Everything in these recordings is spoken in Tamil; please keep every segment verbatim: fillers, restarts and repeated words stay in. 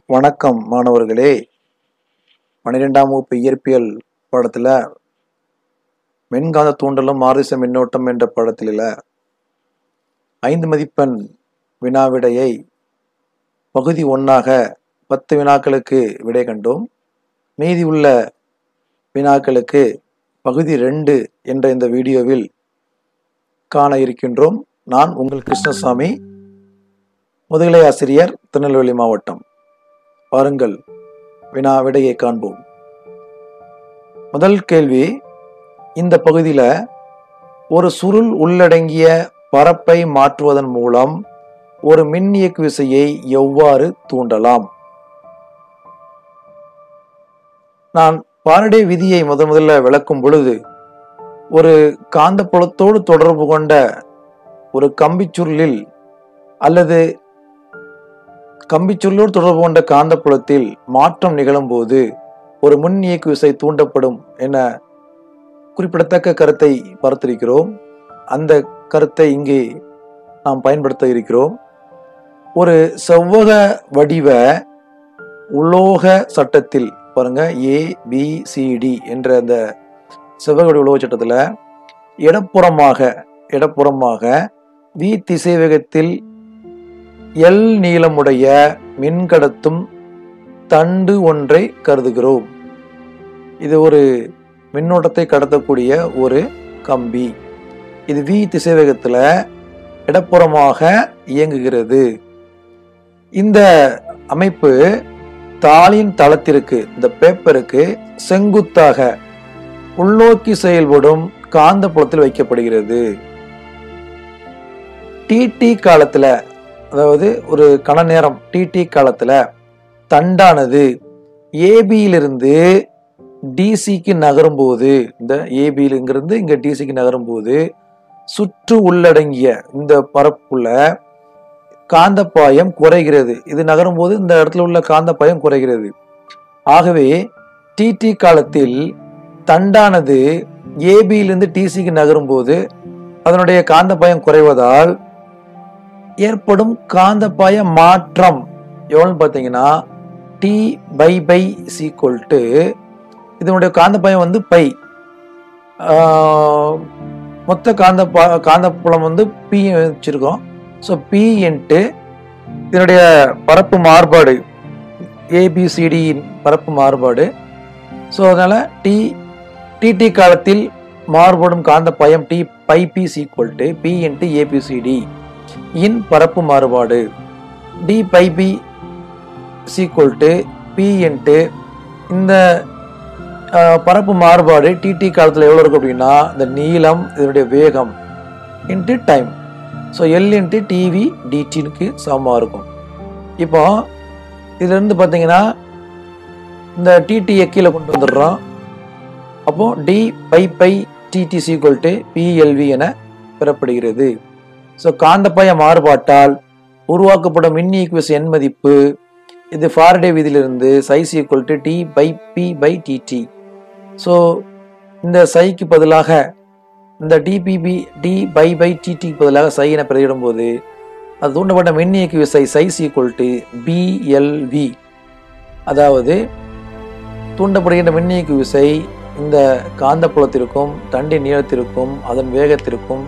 வணக்கம் மாணவர்களே. பன்னிரெண்டாம் வகுப்பு இயற்பியல் பாடத்துல மின்காந்த தூண்டலும் மாறுதிசை மின்னோட்டம் என்ற பாடத்தில ஐந்து மதிப்பெண் வினாவிடையை பகுதி ஒன்றாக பத்து வினாக்களுக்கு விடை கண்டோம். மீதி உள்ள வினாக்களுக்கு பகுதி ரெண்டு என்ற இந்த வீடியோவில் காண இருக்கின்றோம். நான் உங்கள் கிருஷ்ணசாமி, முதுகலை ஆசிரியர், திருநெல்வேலி மாவட்டம். பாருங்கள், வினா விடையை காண்போம். முதல் கேள்வி, இந்த பகுதியில் ஒரு சுருள் உள்ளடங்கிய பரப்பை மாற்றுவதன் மூலம் ஒரு மின்னியக்கு விசையை எவ்வாறு தூண்டலாம்? நான் பாரடே விதியை முதன் முதல்ல விளக்கும் பொழுது, ஒரு காந்தப்புலத்தோடு தொடர்பு கொண்ட ஒரு கம்பிச்சுருளில் அல்லது கம்பிச்சுருளோடு தொடர்பு கொண்ட காந்தப்புலத்தில் மாற்றம் நிகழும் போது ஒரு மின் இயக்கு விசை தூண்டப்படும் என குறிப்பிடத்தக்க கருத்தை பார்த்திருக்கிறோம். அந்த கருத்தை இங்கே நாம் பயன்படுத்த இருக்கிறோம். ஒரு செவ்வக வடிவ உலோக சட்டத்தில் பாருங்க, ஏ பி சி டி என்ற அந்த செவ்வக வடிவ உலோக சட்டத்தில் இடப்புறமாக இடப்புறமாக வி திசைவேகத்தில் எல் நீளமுடைய மின்கடத்தும் தண்டு ஒன்றை கருதுகிறோம். இது ஒரு மின்னோட்டத்தை கடத்தக்கூடிய ஒரு கம்பி. இது வி திசைவேகத்தில் இடப்புறமாக இயங்குகிறது. இந்த அமைப்பு தாளின் தளத்திற்கு, இந்த பேப்பருக்கு செங்குத்தாக உள்நோக்கி செயல்படும் காந்த புலத்தில் வைக்கப்படுகிறது. டிடி காலத்துல, அதாவது ஒரு கண நேரம் டிடி காலத்துல தண்டானது ஏபியிலிருந்து டிசிக்கு நகரும் போது, இந்த ஏபியிலிருந்து இங்க டிசிக்கு நகரும் போது சுற்று உள்ளடங்கிய இந்த பரப்புல காந்தப்பாயம் குறைகிறது. இது நகரும் போது இந்த இடத்துல உள்ள காந்தப்பாயம் குறைகிறது. ஆகவே டிடி காலத்தில் தண்டானது ஏபியிலிருந்து டிசிக்கு நகரும் போது அதனுடைய காந்தப்பாயம் குறைவதால் ஏற்படும் காந்தப்பாய மாற்றம் எவ்வளவுன்னு பார்த்தீங்கன்னா d phi by is equal to, இதனுடைய காந்தப்பாயம் வந்து பை, மொத்த காந்த காந்தப்புலம் வந்து பி வச்சிருக்கோம். ஸோ பி இன்ட்டு இதனுடைய பரப்பு மாறுபாடு, ஏபிசிடியின் பரப்பு மாறுபாடு. ஸோ அதனால டி டிடி காலத்தில் மாறுபடும் காந்தப்பாயம் d phi B is equal to B into ABCD இன் பரப்பு மாறுபாடு d phi B is equal to B into இந்த பரப்பு மாறுபாடு டிடி காலத்தில் எவ்வளோ இருக்கும் அப்படின்னா இந்த நீளம், இதனுடைய வேகம் into time. So L into dv டிடிக்கு சமமாக இருக்கும். இப்போ இதுலேருந்து பார்த்தீங்கன்னா இந்த டிடியை கீழே கொண்டு வந்துடுறோம். அப்போ d phi by dt is equal to BLV என பெறப்படுகிறது. ஸோ காந்தப்பாய மாறுபாட்டால் உருவாக்கப்படும் மின் இயக்கு விசை எண் மதிப்பு, இது ஃபாரடே விதியிலிருந்து psi's equal to d phi B by dt. So இந்த சைக்கு பதிலாக இந்த டிபிபி டி பை பை டிடிக்கு பதிலாக சை என பிரதியிடும் போது அது தூண்டப்பட்ட மின் இயக்கு விசை சைஸ் ஈக்குவல் டு பிஎல்வி. அதாவது தூண்டப்படுகின்ற மின் இயக்கு விசை இந்த காந்தப்புலத்திற்கும் தண்டின் நீளத்திற்கும் அதன் வேகத்திற்கும்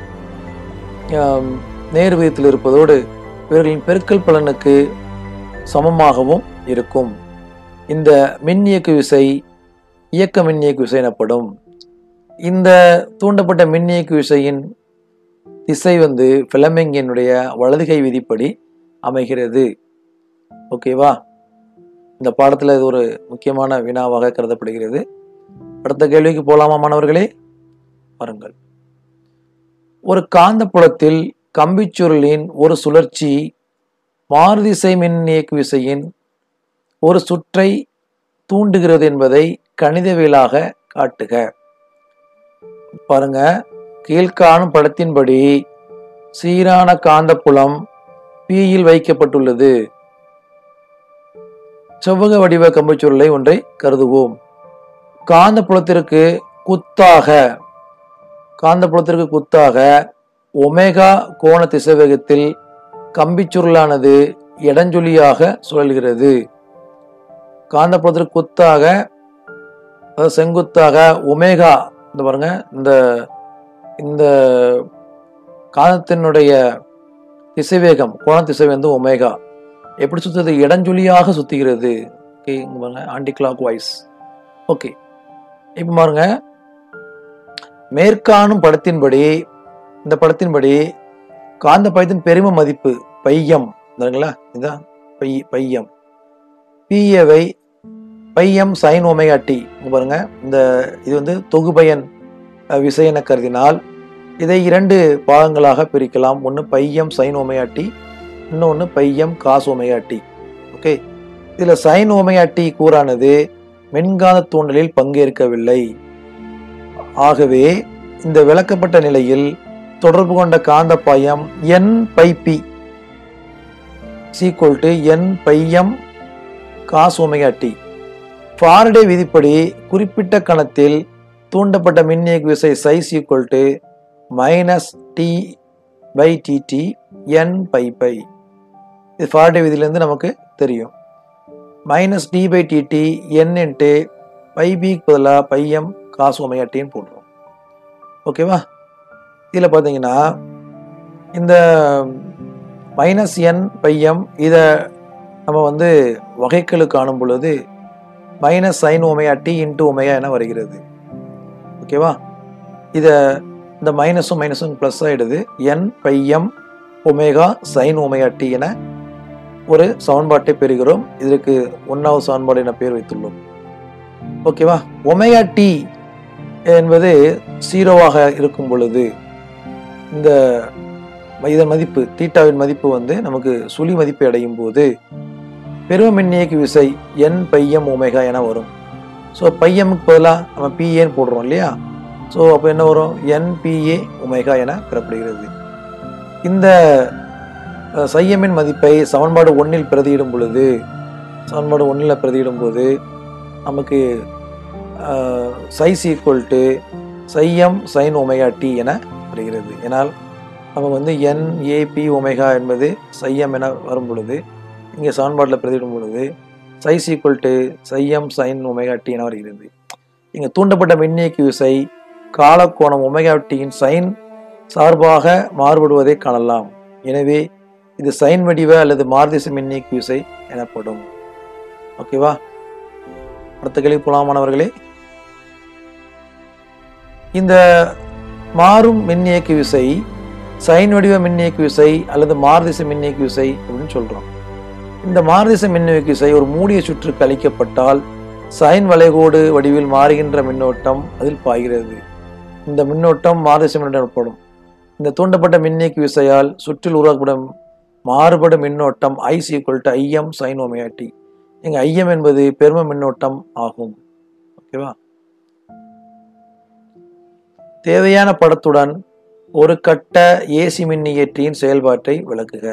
நேர் விகிதத்தில் இருப்பதோடு இவர்களின் பெருக்கல் பலனுக்கு சமமாகவும் இருக்கும். இந்த மின் இயக்கு விசை இயக்க மின் இயக்கு விசை எனப்படும். இந்த தூண்டப்பட்ட மின் இயக்கு விசையின் திசை வந்து ஃபிளெமிங்கினுடைய வலதுகை விதிப்படி அமைகிறது. ஓகேவா? இந்த பாடத்தில் இது ஒரு முக்கியமான வினாவாக கருதப்படுகிறது. அடுத்த கேள்விக்கு போலாமா மாணவர்களே? பாருங்கள், ஒரு காந்தப்புலத்தில் கம்பிச்சுருளின் ஒரு சுழற்சி மாறுதிசை மின் இயக்கு விசையின் ஒரு சுற்றை தூண்டுகிறது என்பதை கணிதவியலாக காட்டுக. பாருங்க, கீழ்காணும் படத்தின்படி சீரான காந்தப்புலம் பியில் வைக்கப்பட்டுள்ளது. செவ்வக வடிவ கம்பிச்சுருளை ஒன்றை கருதுவோம். காந்தப்புலத்திற்கு குத்தாக காந்தப்புலத்திற்கு குத்தாக ஒமேகா கோண திசைவேகத்தில் கம்பிச்சுருளானது இடஞ்சுழியாக சுழல்கிறது. காந்தப்புலத்திற்கு குத்தாக, அதாவது செங்குத்தாக ஒமேகா, இந்த பாருங்க, இந்த இந்த காந்தத்தினுடைய திசைவேகம், கோண திசைவேகம் வந்து ஒமேகா. எப்படி சுத்துறது? இடஞ்சுழியாக சுத்துகிறது. ஓகே, இங்க பாருங்க, ஆன்டி கிளாக் வைஸ். ஓகே, இப்ப பாருங்க, மேற்காணும் படத்தின்படி, இந்த படத்தின்படி காந்த பாயத்தின் பெரும மதிப்பு பையம், இதுதான் பை பையம் பிஏவை பையம் சைன் ஒமேகா டி. பாருங்க, இந்த இது வந்து தொகுபயன் விசை என கருதினால் இதை இரண்டு பாகங்களாக பிரிக்கலாம். ஒன்று பையம் சைன் ஒமேகா டி, இன்னொன்று phi m cos omega t. Okay, இதுல சைன் ஒமேகா டி கூறானது மின்காந்த தூண்டலில் பங்கேற்கவில்லை. ஆகவே இந்த விளக்கப்பட்ட நிலையில் தொடர்பு கொண்ட காந்த பாயம் N phi B is equal to N phi m cos omega t. Faraday விதிப்படி குறிப்பிட்ட கணத்தில் தூண்டப்பட்ட மின்னியக்கு விசை psi is equal to minus d by dt N phi phi. இது ஃபாரடே விதியிலிருந்து நமக்கு தெரியும். Minus d by dt N into phi பிக்கு பதிலாக பையம் காஸ் ஒமேகா டின்னு போடுறோம். ஓகேவா? இதில் பார்த்தீங்கன்னா இந்த மைனஸ் என் பையம் இதை நம்ம வந்து வகைக்கெழு காணும் பொழுது minus sine omega t into omega என வருகிறது. ஓகேவா? இதை இந்த மைனஸும் மைனஸும் ப்ளஸ் ஆகிடுது. N phi m omega sine omega t என ஒரு சமன்பாட்டை பெறுகிறோம். இதற்கு ஒன்றாவது சமன்பாடு என பேர் வைத்துள்ளோம். ஓகேவா? ஒமேகா டி என்பது ஜீரோவாக இருக்கும் பொழுது இந்த இதன் மதிப்பு தீட்டாவின் மதிப்பு வந்து நமக்கு சுழி மதிப்பை அடையும் போது பெரும மின்னியக்கு விசை என் பையம் ஒமேகா என வரும். ஸோ பையமுக்கு பதிலாக நம்ம பிஏன்னு போடுறோம் இல்லையா? ஸோ அப்போ என்ன வரும்? என்பிஏ ஒமேகா என பெறப்படுகிறது. இந்த சையமின் மதிப்பை சமன்பாடு ஒன்றில் பிரதியிடும் பொழுது சமன்பாடு ஒன்றில் பிரதியிடும் போது நமக்கு psi's equal to psi m sine omega t என வருகிறது. ஏனால் நம்ம வந்து என் ஏபி ஒமேகா என்பது சையம் என வரும் பொழுது இங்கே சமன்பாட்டில் பிரதியிடும் பொழுது psi's equal to psi m sine omega t என வருகிறது. இங்கே தூண்டப்பட்ட மின்னியக்கு விசை காலக்கோணம் ஒமேகா டியின் சைன் சார்பாக மாறுபடுவதை காணலாம். எனவே இது சைன் வடிவ அல்லது மாறுதிசை மின்னியக்கு விசை எனப்படும். ஓகேவா? அடுத்த கேள்வி போலாம் மாணவர்களே. இந்த மாறும் மின்னியக்கு விசை சைன் வடிவ மின்னியக்கு விசை அல்லது மாறுதிசை மின்னியக்கு விசை அப்படின்னு சொல்றோம். இந்த மாறுதிசை மின்னியக்கு விசை ஒரு மூடிய சுற்றுக்கு அளிக்கப்பட்டால் சைன் வளைகோடு வடிவில் மாறுகின்ற மின்னோட்டம் அதில் பாய்கிறது. இந்த மின்னோட்டம் மாறுதிசை மின்னோட்டம் எனப்படும். இந்த தூண்டப்பட்ட மின்னியக்கு விசையால் சுற்றில் உருவாக்கப்படும் மாறுபடும் மின்னோட்டம் I equal to IM sine omega t. இங்க ஐஎம் என்பது பெரும மின்னோட்டம் ஆகும். ஓகேவா? தேவையான படத்துடன் ஒரு கட்ட ஏசி மின்னியற்றியின் செயல்பாட்டை விளக்குக.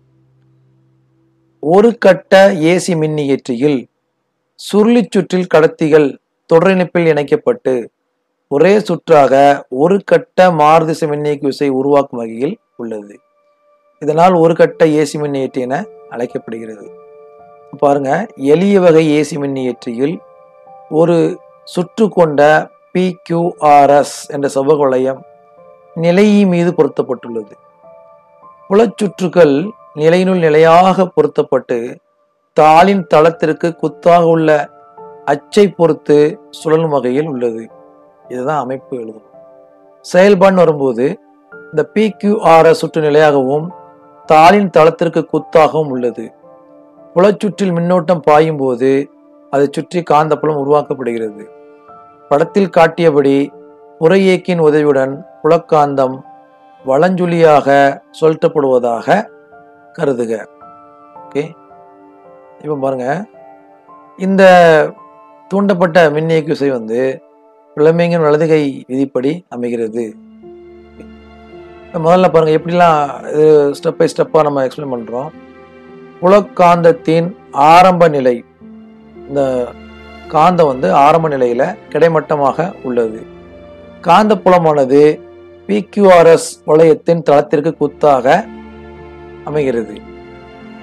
ஒரு கட்ட ஏசி மின்னியற்றியில் சுருளி சுற்றில் கடத்திகள் தொடரிணைப்பில் இணைக்கப்பட்டு ஒரே சுற்றாக ஒரு கட்ட மாறுதிசை மின்னியக்கு விசை உருவாக்கும் வகையில் உள்ளது. இதனால் ஒரு கட்ட ஏசி மின்னியற்றி என அழைக்கப்படுகிறது. பாருங்க, எளிய வகை ஏசி மின்னியற்றியில் ஒரு சுற்று கொண்ட பி கியூ ஆர் எஸ் என்ற செவ்வக வளையம் நிலையி மீது பொருத்தப்பட்டுள்ளது. புலச்சுற்றுகள் நிலையினுள் நிலையாக பொருத்தப்பட்டு தாளின் தளத்திற்கு குத்தாக உள்ள அச்சை பொறுத்து சுழலும் வகையில் உள்ளது. இதுதான் அமைப்பு எழுதணும். செயல்பாடு வரும்போது இந்த பி கியூ ஆர் எஸ் சுற்று நிலையாகவும் தாளின் தளத்திற்கு குத்தாகவும் உள்ளது. புலச்சுற்றில் மின்னோட்டம் பாயும் போது அதை சுற்றி காந்தப்புலம் உருவாக்கப்படுகிறது. படத்தில் காட்டியபடி புறையியக்கின் உதவியுடன் புலக்காந்தம் வலஞ்சுழியாக சுழற்றப்படுவதாக கருதுக. ஓகே, இப்போ பாருங்க, இந்த தூண்டப்பட்ட மின்னியக்கு விசை வந்து பிளமிங்கின் வலதுகை விதிப்படி அமைகிறது. முதல்ல பாருங்க, எப்படிலாம் இது ஸ்டெப் பை ஸ்டெப்பா நம்ம எக்ஸ்பிளைன் பண்றோம். புலக்காந்தத்தின் ஆரம்ப நிலை, இந்த காந்தம் வந்து ஆரம்ப நிலையில கிடைமட்டமாக உள்ளது. காந்த புலமானது பி கியூ ஆர் எஸ் வளையத்தின் தளத்திற்கு குத்தாக அமைகிறது.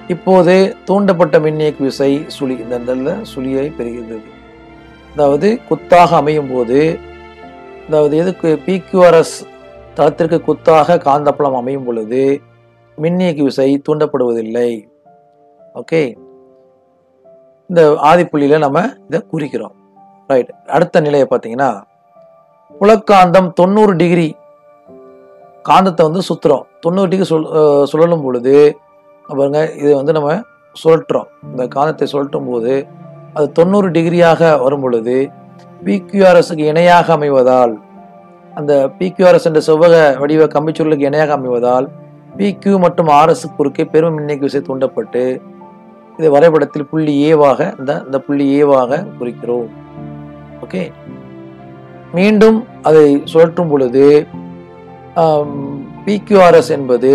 இப்போது தூண்டப்பட்ட மின்னியக்கு விசை சுழி இந்த இடத்துல சுழியை பெறுகிறது. அதாவது குத்தாக அமையும் போது, அதாவது எதுக்கு பிக்யூஆர்எஸ் தளத்திற்கு குத்தாக காந்தப்புலம் அமையும் பொழுது மின்னியக்கு விசை தூண்டப்படுவதில்லை. ஓகே, இந்த ஆதிப்புள்ளியில நம்ம இதை குறிக்கிறோம். ரைட். அடுத்த நிலையை பார்த்தீங்கன்னா, புலக்காந்தம் தொண்ணூறு டிகிரி காந்தத்தை வந்து சுத்துறோம். தொண்ணூறு டிகிரி சுழ சுழலும் பொழுது பாருங்க, இது வந்து நம்ம சுழற்றுறோம். இந்த காந்தத்தை சுழற்றும் போது அது தொண்ணூறு டிகிரியாக வரும் பொழுது பிக்யூஆர்எஸ்க்கு இணையாக அமைவதால், அந்த பிக்யூஆர்எஸ் என்ற செவ்வக வடிவ கம்பிச்சுருளுக்கு இணையாக அமைவதால் பிக்யூ மற்றும் ஆர்எஸ் குறுக்கே பெரும் மின்னியக்கு விசை தூண்டப்பட்டு இது வரைபடத்தில் புள்ளி ஏவாக இந்த இந்த புள்ளி ஏவாக குறிக்கிறோம். ஓகே, மீண்டும் அதை சுழற்றும் பொழுது பிக்யூஆர்எஸ் என்பது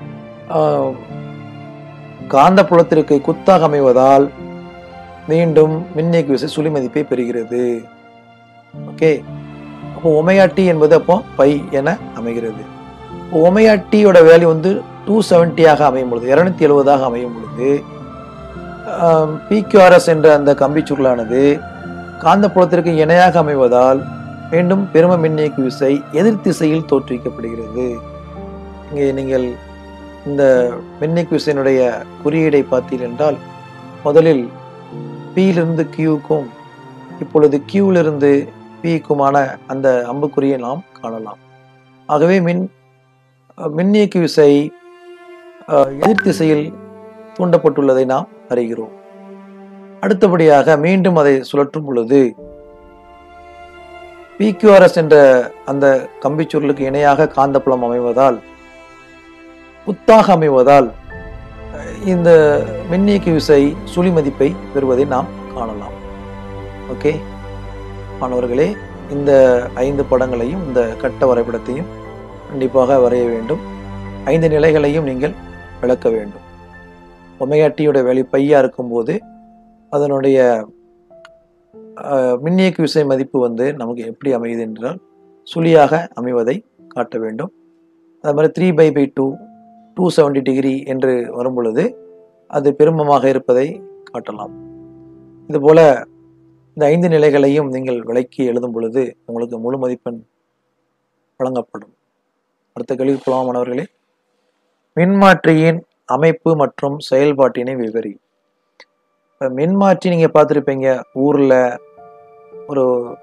காந்த புலத்திற்கு குத்தாக அமைவதால் மீண்டும் மின்னியக்கு விசை சுழி மதிப்பை பெறுகிறது. ஓகே, அப்போ ஒமேகா டி என்பது அப்போ பை என அமைகிறது. ஒமேகா டியோட வேல்யூ வந்து டூ செவன்டியாக அமையும் பொழுது, இருநூத்தி எழுபதாக அமையும் பொழுது பிக்யூஆர்எஸ் என்ற அந்த கம்பி சுருளானது காந்த புலத்திற்கு இணையாக அமைவதால் மீண்டும் பெரும மின்னியக்கு விசை எதிர் திசையில் தோற்றுவிக்கப்படுகிறது. இங்கே நீங்கள் இந்த மின்னியக்கு விசையினுடைய குறியீடை பார்த்தீர்கள் என்றால், முதலில் பியிலிருந்து கியூக்கும் இப்பொழுது கியூவிலிருந்து பிக்குமான அந்த அம்புக்குறியை நாம் காணலாம். ஆகவே மின் மின்னியக்கு விசை எதிர் திசையில் தூண்டப்பட்டுள்ளதை நாம் அறிகிறோம். அடுத்தபடியாக மீண்டும் அதை சுழற்றும் பொழுது பிக்யூஆர்எஸ் என்ற அந்த கம்பிச்சுருளுக்கு இணையாக காந்தப்புலம் அமைவதால், குத்தாக அமைவதால் இந்த மின்னியக்கு விசை சுழி மதிப்பை பெறுவதை நாம் காணலாம். ஓகே மாணவர்களே, இந்த ஐந்து படங்களையும் இந்த கட்ட வரைபடத்தையும் கண்டிப்பாக வரைய வேண்டும். ஐந்து நிலைகளையும் நீங்கள் விளக்க வேண்டும். ஒமேகா டியோட வேல்யூ பையா இருக்கும்போது அதனுடைய மின்னியக்கு விசை மதிப்பு வந்து நமக்கு எப்படி அமையுது என்றால் சுழியாக அமைவதை காட்ட வேண்டும். அது மாதிரி three pi by two two seventy degree என்று வரும் பொழுது அது பெருமமாக இருப்பதை காட்டலாம். இதுபோல இந்த ஐந்து நிலைகளையும் நீங்கள் விளக்கி எழுதும் பொழுது உங்களுக்கு முழு மதிப்பெண் வழங்கப்படும். அடுத்த கேள்விக்கு போகலாம் மாணவர்களே. மின்மாற்றியின் அமைப்பு மற்றும் செயல்பாட்டினை விவரி. இப்போ மின்மாற்றி நீங்கள் பார்த்துருப்பீங்க, ஊரில் ஒரு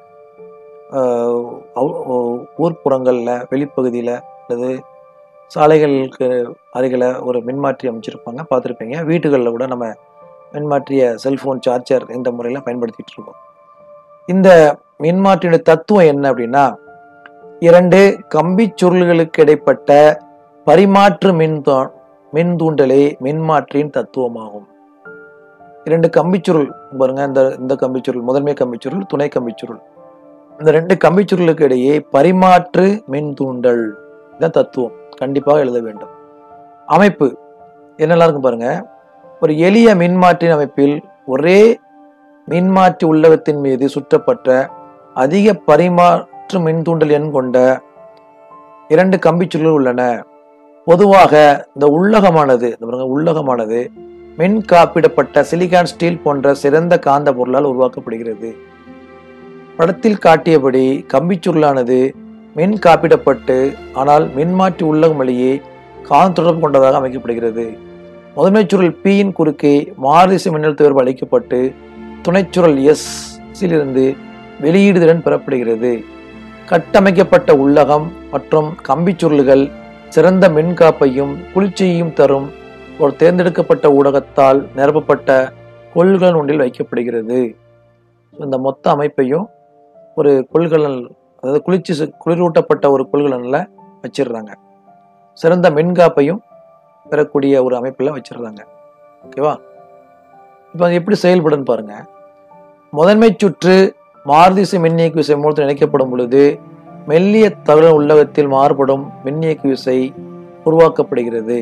ஊர்ப்புறங்களில் வெளிப்பகுதியில் அல்லது சாலைகளுக்கு அருகில் ஒரு மின்மாற்றி அமைச்சிருப்பாங்க, பார்த்துருப்பீங்க. வீடுகளில் கூட நம்ம மின்மாற்றிய செல்ஃபோன் சார்ஜர் இந்த முறையில் பயன்படுத்திகிட்டு இருக்கோம். இந்த மின்மாற்றியுடைய தத்துவம் என்ன அப்படின்னா, இரண்டு கம்பி சுருள்களுக்கு இடைப்பட்ட பரிமாற்று மின் மின் தூண்டலே மின்மாற்றியின் தத்துவமாகும். இரண்டு கம்பிச்சுருள் பாருங்க, இந்த இந்த கம்பிச்சுருள் முதன்மை கம்பிச்சுருள், துணை கம்பிச்சுருள், இந்த ரெண்டு கம்பிச்சுருளுக்கு இடையே பரிமாற்று மின் தூண்டல் இதான் தத்துவம். கண்டிப்பாக எழுத வேண்டும். அமைப்பு என்னெல்லாம் இருக்கும் பாருங்க. ஒரு எளிய மின்மாற்றின் அமைப்பில் ஒரே மின்மாற்றி உள்ளகத்தின் மீது சுற்றப்பட்ட அதிக பரிமாற்று மின் தூண்டல் எண் கொண்ட இரண்டு கம்பிச்சுருள்கள் உள்ளன. பொதுவாக இந்த உள்ளகமானது உள்ளகமானது மின் காப்பிடப்பட்ட சிலிகான் ஸ்டீல் போன்ற சிறந்த காந்த பொருளால் உருவாக்கப்படுகிறது. படத்தில் காட்டியபடி கம்பிச்சுருளானது மின் காப்பிடப்பட்டு ஆனால் மின்மாற்றி உள்ளகம் வழியே காந்த தொடர்பு கொண்டதாக அமைக்கப்படுகிறது. முதன்மை சுருள் பியின் குறுக்கே மாறுதிசை மின்னழுத்த வேறுபாடு அளிக்கப்பட்டு துணைச்சுருள் எஸ் இருந்து வெளியீடு திறன் பெறப்படுகிறது. கட்டமைக்கப்பட்ட உள்ளகம் மற்றும் கம்பிச்சுருள்கள் சிறந்த மின்காப்பையும் குளிர்ச்சியையும் தரும் ஒரு தேர்ந்தெடுக்கப்பட்ட ஊடகத்தால் நிரப்பப்பட்ட கொள்கலன் ஒன்றில் வைக்கப்படுகிறது. இந்த மொத்த அமைப்பையும் ஒரு கொள்கலன், அதாவது குளிர்ச்சி குளிரூட்டப்பட்ட ஒரு கொள்கலன்ல வச்சிடுறாங்க. சிறந்த மின்காப்பையும் பெறக்கூடிய ஒரு அமைப்பில் வச்சிடுறாங்க. ஓகேவா? இப்போ அது எப்படி செயல்படும் பாருங்க. முதன்மை சுற்று மாறுதிசை மின்னியக்கு விசை மூலத்தில் இணைக்கப்படும் பொழுது மெல்லிய தகவல் உள்ளகத்தில் மாறுபடும் மின்னியக்கு விசை உருவாக்கப்படுகிறது.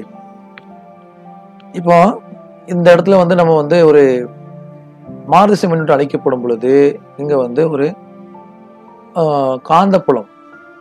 இப்போ இந்த இடத்துல வந்து நம்ம வந்து ஒரு மாறுதிசை மின்னூட்டம் அளிக்கப்படும் பொழுது இங்க வந்து ஒரு காந்தப்புலம்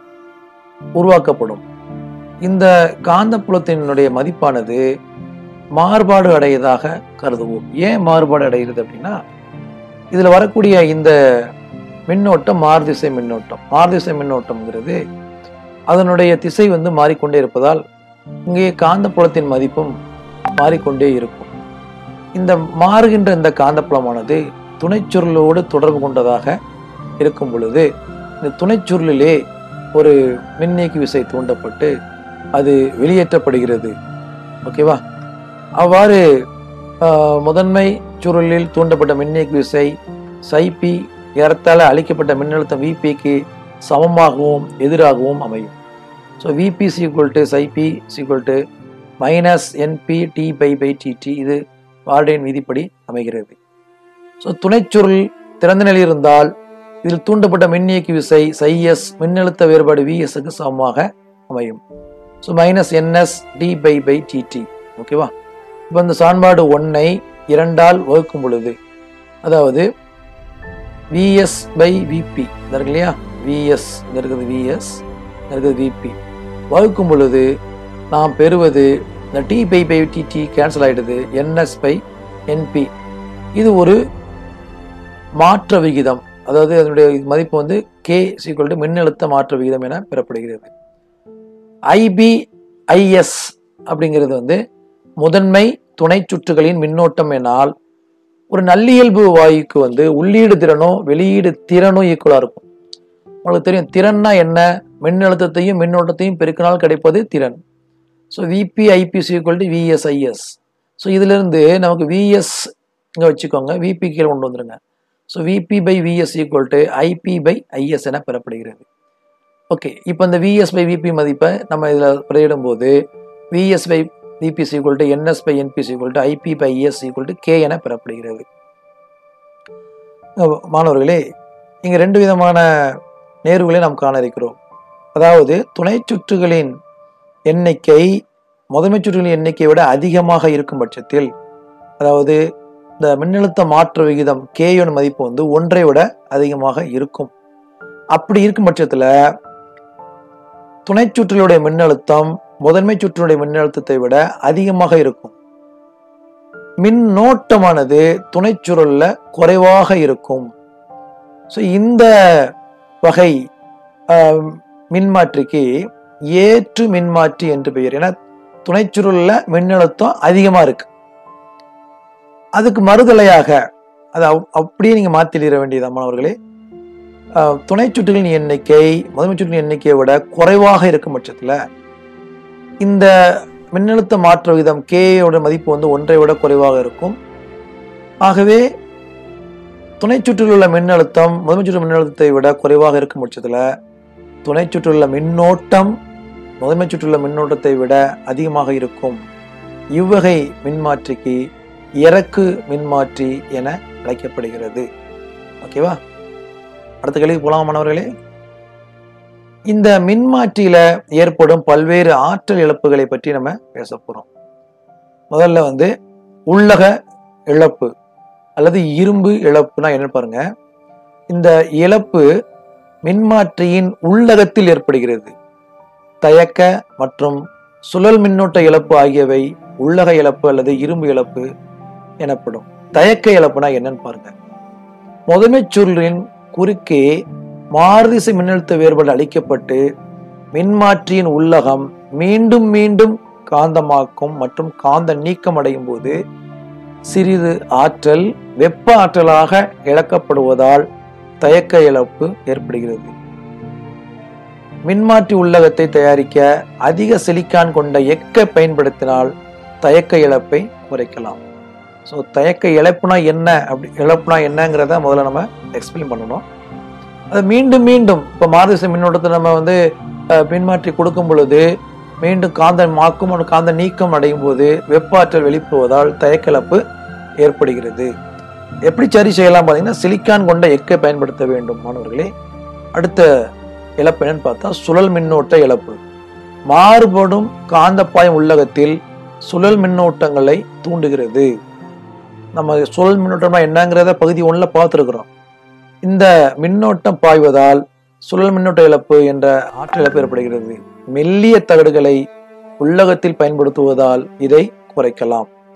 உருவாக்கப்படும். இந்த காந்தப்புலத்தினுடைய மதிப்பானது மாறுபாடு அடையதாக கருதுவோம். ஏன் மாறுபாடு அடைகிறது அப்படின்னா, இதுல வரக்கூடிய இந்த மின்னோட்டம் மாறுதிசை மின்னோட்டம். மாறுதிசை மின்னோட்டம்ங்கிறது அதனுடைய திசை வந்து மாறிக்கொண்டே இருப்பதால் இங்கே காந்தப்புலத்தின் மதிப்பும் மாறிக்கொண்டே இருக்கும். இந்த மாறுகின்ற இந்த காந்தப்புலமானது துணைச்சுருளோடு தொடர்பு கொண்டதாக இருக்கும் பொழுது இந்த துணைச்சுருளிலே ஒரு மின்னியக்கு விசை தூண்டப்பட்டு அது வெளியேற்றப்படுகிறது. ஓகேவா? அவ்வாறு முதன்மை சுருளில் தூண்டப்பட்ட மின்னியக்கு விசை சைபி ஏறத்தாழ அளிக்கப்பட்ட மின்னழுத்தம் விபிக்கு சமமாகவும் எதிராகவும் அமையும். So VP is equal to psi P is equal to minus NP d phi by dt, இது வார்டேன் விதிப்படி அமைகிறது. ஸோ துணைச்சுருள் திறந்த நிலையில் இருந்தால் இதில் தூண்டப்பட்ட மின்னியக்கு விசை சைஎஸ் மின்னழுத்த வேறுபாடு விஎஸ்க்கு சமமாக அமையும். So minus NS d phi by dt. ஓகேவா? இப்போ இந்த சமன்பாடு ஒன்னை இரண்டால் வகுக்கும் பொழுது, அதாவது விஎஸ் பை விபி இருக்கு இல்லையா, விஎஸ் இருக்குது, விஎஸ் இருக்குது, விபி வகுக்கும் பொழுது நாம் பெறுவது இந்த d phi by dt cancel ஆயிடுது, என்எஸ் பை என்பி. இது ஒரு மாற்ற விகிதம், அதாவது அதனுடைய மதிப்பு வந்து கே சீக்குவல் டு மின்னழுத்த மாற்ற விகிதம் என பெறப்படுகிறது. ஐபி ஐஎஸ் அப்படிங்கிறது வந்து முதன்மை துணை சுற்றுகளின் மின்னோட்டம் எனால் ஒரு நல்லியல்பு வாயுக்கு வந்து உள்ளீடு திறனோ வெளியீடு திறனோ ஈக்குவலா இருக்கும். உங்களுக்கு தெரியும் திறன்னா என்ன, மின்னழுத்தத்தையும் மின்னோட்டத்தையும் பெருக்கினால் கிடைப்பது திறன். So VP IP equal to VSIS. So இதுல இருந்து நமக்கு விஎஸ் இங்க வச்சுக்கோங்க, விபி கீழே கொண்டு வந்துருங்க. So VP by VS equal to IP by IS என பெறப்படுகிறது. ஓகே, இப்போ இந்த விஎஸ் பை விபி மதிப்பை நம்ம இதில் பிரதியிடும் போது VS by VP equal to NS by NP equal to IP by IS equal to K என பெறப்படுகிறது. மாணவர்களே, இங்கே ரெண்டு விதமான நேர்வுகளை நாம் காண இருக்கிறோம். அதாவது துணை சுற்றுகளின் எண்ணிக்கை முதன்மை சுற்றுகளின் எண்ணிக்கையை விட அதிகமாக இருக்கும் பட்சத்தில், அதாவது இந்த மின்னழுத்த மாற்ற விகிதம் கேயோட மதிப்பு வந்து ஒன்றை விட அதிகமாக இருக்கும். அப்படி இருக்கும் பட்சத்துல துணை சுற்றுகளுடைய மின்னழுத்தம் முதன்மை சுற்றுடைய மின்னழுத்தத்தை விட அதிகமாக இருக்கும். மின்னோட்டமானது துணை சுருள்ல குறைவாக இருக்கும். ஸோ இந்த வகை மின்மாற்றிக்கு ஏற்று மின்மாற்றி என்று பெயர். ஏன்னா துணை சுருள்ல மின்னழுத்தம் அதிகமா இருக்கு. அதுக்கு மறுதலையாக அதை அப்படியே நீங்க மாத்திட வேண்டியதா மாணவர்களே, துணை சுற்றுகளின் எண்ணிக்கை முதன்மை சுற்றுகளின் எண்ணிக்கையை விட குறைவாக இருக்கும் பட்சத்துல இந்த மின்னழுத்த மாற்ற விகிதம் கேயோட மதிப்பு வந்து ஒன்றை விட குறைவாக இருக்கும். ஆகவே துணை சுற்றில் உள்ள மின்னழுத்தம் முதன்மை சுற்று மின்னழுத்தத்தை விட குறைவாக இருக்கும் பட்சத்துல துணை சுற்றிலுள்ள மின்னோட்டம் முதன்மை சுற்றிலுள்ள மின்னோட்டத்தை விட அதிகமாக இருக்கும். இவ்வகை மின்மாற்றிக்கு இறக்கு மின்மாற்றி என அழைக்கப்படுகிறது. ஓகேவா? அடுத்த கேள்வி போலாம் மாணவர்களே. இந்த மின்மாற்றியில ஏற்படும் பல்வேறு ஆற்றல் இழப்புகளை பற்றி நம்ம பேச போறோம். முதல்ல வந்து உள்ளக இழப்பு அல்லது இரும்பு இழப்புனா என்ன பாருங்க. இந்த இழப்பு மின்மாற்றியின் உள்ளகத்தில் ஏற்படுகிறது. தயக்க மற்றும் சுழல் மின்னோட்ட இழப்பு ஆகியவை உள்ளக இழப்பு அல்லது இரும்பு இழப்பு எனப்படும். தயக்க இழப்புனா என்னன்னு பாருங்க. முதன்மை சுருளின் குறுக்கே மாறுதிசை மின்னழுத்த வேறுபாடு அளிக்கப்பட்டு மின்மாற்றியின் உள்ளகம் மீண்டும் மீண்டும் காந்தமாக்கும் மற்றும் காந்த நீக்கம் அடையும் போது சிறிது ஆற்றல் வெப்ப ஆற்றலாக இழக்கப்படுவதால் தயக்க இழப்பு ஏற்படுகிறது. மின்மாற்றி உள்ளகத்தை தயாரிக்க அதிக சிலிக்கான் கொண்ட எக்கை பயன்படுத்தினால் தயக்க இழப்பை குறைக்கலாம். ஸோ தயக்க இழப்புனா என்ன, அப்படி இழப்புனா என்னங்கிறத முதல்ல நம்ம எக்ஸ்பிளைன் பண்ணணும். அது மீண்டும் மீண்டும் இப்போ மாறுதிசை மின்னோட்டத்தை நம்ம வந்து மின்மாற்றி கொடுக்கும் பொழுது மீண்டும் காந்த மாக்கும் காந்த நீக்கம் அடையும் போது வெப்ப ஆற்றல் வெளிப்படுவதால் தயக்க இழப்பு ஏற்படுகிறது. எப்படி சரி செய்யலாம் பார்த்தீங்கன்னா சிலிக்கான் கொண்ட எக்கை பயன்படுத்த வேண்டும் மாணவர்களே. அடுத்த இழப்பு என்னன்னு பார்த்தா சுழல் மின்னோட்ட இழப்பு. மாறுபடும் காந்தப்பாயம் உள்ளகத்தில் சுழல் மின்னோட்டங்களை தூண்டுகிறது. நம்ம சுழல் மின்னோட்டம்னா என்னங்கிறத பகுதி ஒன்றுல பார்த்துருக்கிறோம். இந்த மின்னோட்டம் பாய்வதால் சுழல் மின்னோட்ட இழப்பு என்ற ஆற்றல் இழப்பு ஏற்படுகிறது. மெல்லிய தகடுகளை உள்ளகத்தில் பயன்படுத்துவதால் இதை குறைக்கலாம்.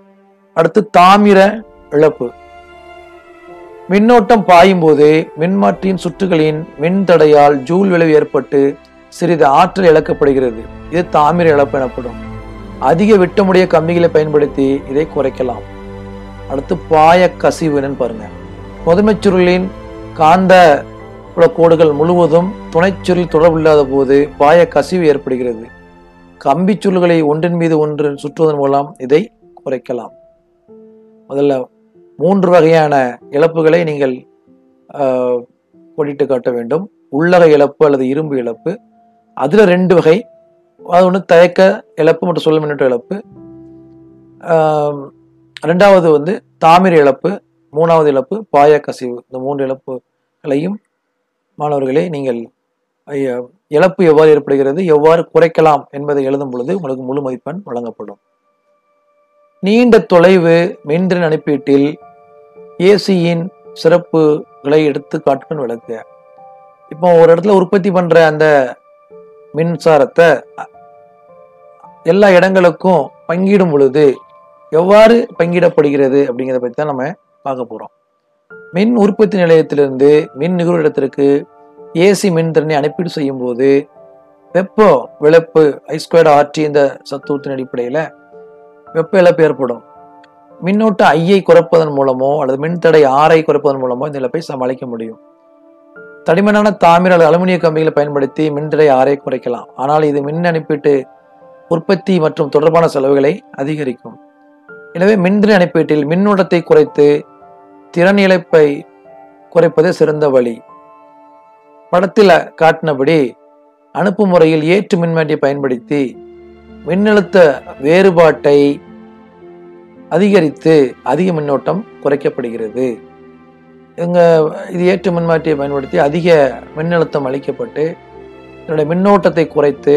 அடுத்து தாமிர இழப்பு. மின்னோட்டம் பாயும் போது மின்மாற்றியின் சுற்றுகளின் மின்தடையால் ஜூல் விளைவு ஏற்பட்டு சிறிது ஆற்றல் இழக்கப்படுகிறது. இது தாமிர இழப்பு எனப்படும். அதிக விட்டமுடைய கம்பிகளை பயன்படுத்தி இதை குறைக்கலாம். அடுத்து பாய கசிவுன்னு பாருங்க. முதன்மை சுருளின் காந்த கோடுகள் முழுவதும் துணைச்சுருள் தொடர்பில்லாத போது பாய கசிவு ஏற்படுகிறது. கம்பி சுருள்களை ஒன்றின் மீது ஒன்று சுற்றுவதன் மூலம் இதை குறைக்கலாம். முதல்ல மூன்று வகையான இழப்புகளை நீங்கள் கோடிட்டு காட்ட வேண்டும். உள்ளக இழப்பு அல்லது இரும்பு இழப்பு, அதுல ரெண்டு வகை. அது ஒன்று தயக்க இழப்பு மற்றும் சொல் மின்னோட்ட இழப்பு. ரெண்டாவது வந்து தாமிர இழப்பு, மூணாவது இழப்பு பாய கசிவு. இந்த மூன்று இழப்புகளையும் மாணவர்களே நீங்கள் இழப்பு எவ்வாறு ஏற்படுகிறது, எவ்வாறு குறைக்கலாம் என்பதை எழுதும் பொழுது உங்களுக்கு முழு மதிப்பெண் வழங்கப்படும். நீண்ட தொலைவு மின்திறன் அனுப்பீட்டில் ஏசியின் சிறப்புகளை எடுத்து காட்டுடன் விளக்க. இப்போ ஒரு இடத்துல உற்பத்தி பண்ற அந்த மின்சாரத்தை எல்லா இடங்களுக்கும் பங்கிடும் பொழுது எவ்வாறு பங்கிடப்படுகிறது அப்படிங்கிறத பற்றி தான் நம்ம பார்க்க போறோம். மின் உற்பத்தி நிலையத்திலிருந்து மின் நுகர்வு இடத்திற்கு ஏசி மின்திறனை அனுப்பீடு செய்யும் போது வெப்ப விளப்பு ஐ ஸ்கொயர்டு ஆர்டி இந்த சத்துவத்தின் அடிப்படையில் வெப்ப இழப்பு ஏற்படும். மின்னோட்ட ஐயை குறைப்பதன் மூலமோ அல்லது மின்தடை ஆரை குறைப்பதன் மூலமோ இந்த இழப்பை சமாளிக்க முடியும். தடிமனான தாமிர அல்லது அலுமினிய கம்பிகளை பயன்படுத்தி மின்தடை ஆரை குறைக்கலாம். ஆனால் இது மின் அனுப்பீட்டு உற்பத்தி மற்றும் தொடர்பான செலவுகளை அதிகரிக்கும். எனவே மின்திறன் அனுப்பீட்டில் மின்னோட்டத்தை குறைத்து திறன் இழப்பை குறைப்பதே சிறந்த வழி. படத்தில் காட்டினபடி அனுப்பும் முறையில் ஏற்று மின்மாற்றியை பயன்படுத்தி மின்னழுத்த வேறுபாட்டை அதிகரித்து அதிக மின்னோட்டம் குறைக்கப்படுகிறது. இங்க இது ஏற்று மின்மாற்றியை பயன்படுத்தி அதிக மின்னழுத்தம் அளிக்கப்பட்டு இதனுடைய மின்னோட்டத்தை குறைத்து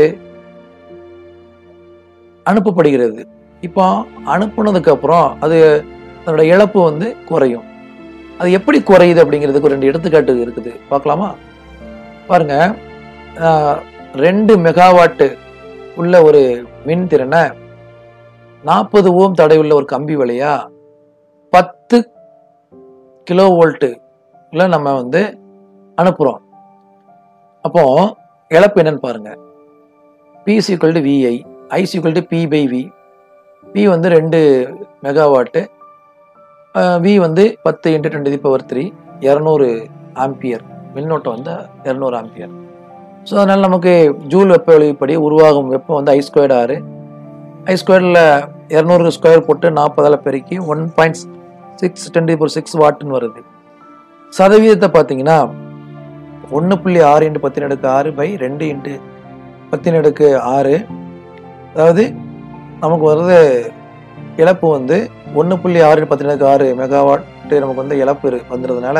அனுப்பப்படுகிறது. இப்போ அனுப்புனதுக்கு அப்புறம் அது அதனுடைய இழப்பு வந்து குறையும். அது எப்படி குறையுது அப்படிங்கிறதுக்கு ஒரு ரெண்டு எடுத்துக்காட்டு இருக்குது, பார்க்கலாமா? பாருங்க, ரெண்டு மெகாவாட்டு உள்ள ஒரு மின் திறனை நாற்பது ஓம் தடை உள்ள ஒரு கம்பி வழியா பத்து கிலோ வோல்ட்டுல நம்ம வந்து அனுப்புறோம். அப்போ இழப்பு என்னன்னு பாருங்க. P equal to VI, I equal to P by V. P வந்து ரெண்டு மெகாவாட்டு, வி வந்து பத்து into ten to the power three, இரநூறு ஆம்பியர் மின்னோட்டம் வந்து இரநூறு ஆம்பியர். ஸோ அதனால நமக்கு ஜூல் வெப்ப ஒளிப்படி உருவாகும் வெப்பம் வந்து ஐ ஸ்கொயர்டு ஆறு. ஐ ஸ்கொயர்டில் இரநூறு ஸ்கொயர் போட்டு நாற்பதால் பெருக்கி one point six ten to the power six வாட்டுன்னு வருது. சதவீதத்தை பார்த்தீங்கன்னா ஒன்று புள்ளி ஆறு இன்ட்டு பத்தின் அடுக்கு ஆறு பை ரெண்டு இன்ட்டு பத்தின் அடுக்கு ஆறு. அதாவது நமக்கு வர்றது இழப்பு வந்து ஒன்று புள்ளி ஆறு பத்தின் அடுக்கு ஆறு மெகாவாட்டு நமக்கு வந்து இழப்பு வந்துடுறதுனால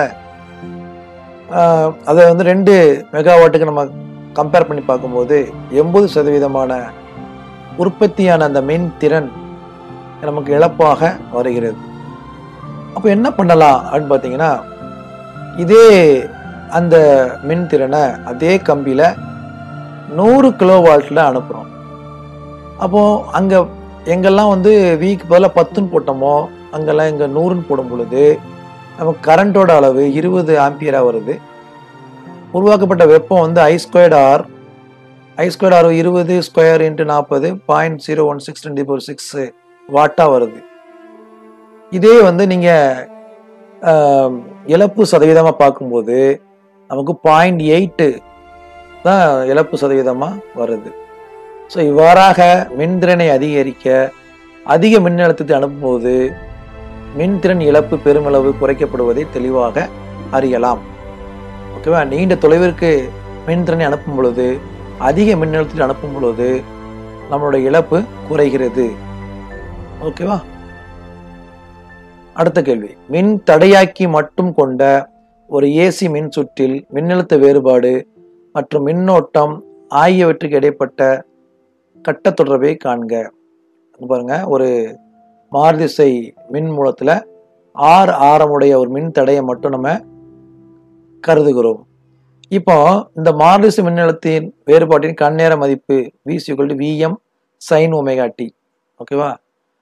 அதை வந்து ரெண்டு மெகாவாட்டுக்கு நம்ம கம்பேர் பண்ணி பார்க்கும்போது எண்பது சதவீதமான உற்பத்தியான அந்த மின் திறன் நமக்கு இழப்பாக வருகிறது. அப்போ என்ன பண்ணலாம் அப்படின்னு பார்த்தீங்கன்னா, இதே அந்த மின் திறனை அதே கம்பியில் நூறு கிலோ வால்ட்டில் அனுப்புகிறோம். அப்போ அங்கே எங்கெல்லாம் வந்து வீக்கு பதிலாக பத்துன்னு போட்டோமோ அங்கெல்லாம் இங்கே நூறுன்னு போடும் பொழுது நமக்கு கரண்டோட அளவு இருபது ஆம்பியராக வருது. உருவாக்கப்பட்ட வெப்பம் வந்து I squared R, I squared R இருபது ஸ்கொயர் இன்ட்டு நாற்பது point zero one six twenty four six வாட்டாக வருது. இதே வந்து நீங்கள் இழப்பு சதவீதமாக பார்க்கும்போது நமக்கு பாயிண்ட் எயிட்டு தான் இழப்பு சதவீதமாக வருது. ஸோ இவ்வாறாக மின்திறனை அதிகரிக்க அதிக மின்னழுத்தத்தை அனுப்பும்போது மின்திறன் இழப்பு பெருமளவு குறைக்கப்படுவதை தெளிவாக அறியலாம். ஓகேவா? நீண்ட தொலைவிற்கு மின்திறனை அனுப்பும் பொழுது அதிக மின்னழுத்தத்தை அனுப்பும் பொழுது நம்மளுடைய இழப்பு குறைகிறது. ஓகேவா? அடுத்த கேள்வி, மின் தடையாக்கி மட்டும் கொண்ட ஒரு ஏசி மின் சுற்றில் மின்னழுத்த வேறுபாடு மற்றும் மின்னோட்டம் ஆகியவற்றுக்கு இடைப்பட்ட கட்ட தொடர்பை காண்க. பாருங்க, ஒரு மாறுதிசை மின் மூலத்துல ஆர் ஆரமுடைய ஒரு மின் தடையை மட்டும் நம்ம கருதுகிறோம். இப்போ இந்த மாறுதிசை மின்னழுத்தின் வேறுபாட்டின் கண்ணேர மதிப்பு V equal to VM sine omega t. ஓகேவா?